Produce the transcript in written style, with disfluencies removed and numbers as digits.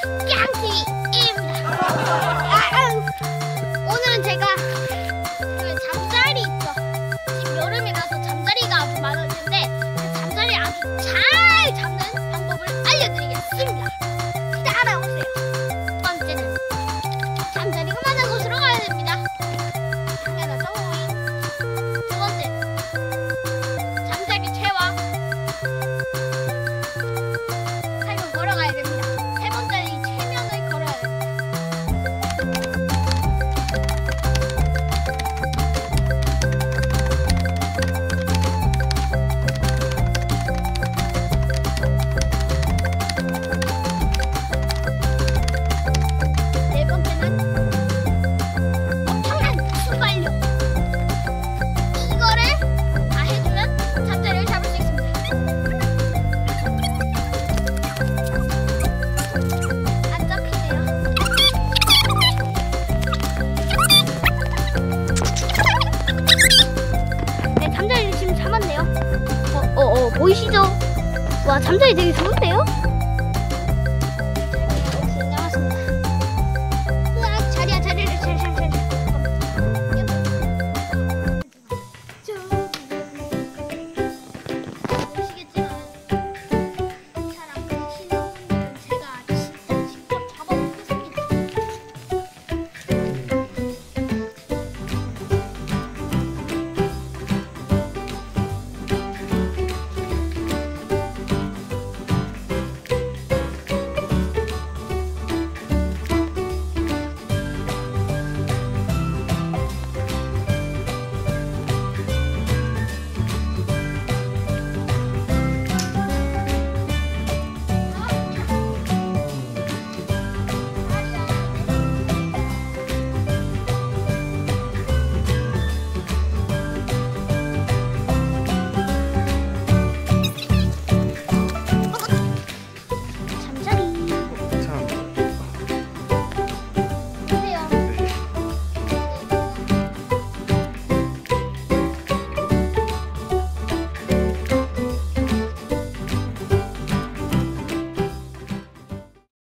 깡티입니다. 오늘은 제가 잠자리 있죠. 지금 여름이라서 잠자리가 아주 많았는데 그 잠자리 아주 잘 잡는 방법을 알려드리겠습니다. 따라오세요. 첫 번째는 잠자리가 많은 곳으로 가야 됩니다. 당연하죠. 두 번째, 잠자리 채와 살금 걸어가야 됩니다. 세 번째는 이 체면을 걸어야 됩니다. 네 번째는 엄청난 순발력. 이거를 다 해주면 잠자리를 잡을 수 있습니다. 안 잡히네요. 네, 잠자리를 지금 잡았네요. 보이시죠? 와, 잠자리 되게 좋은데요?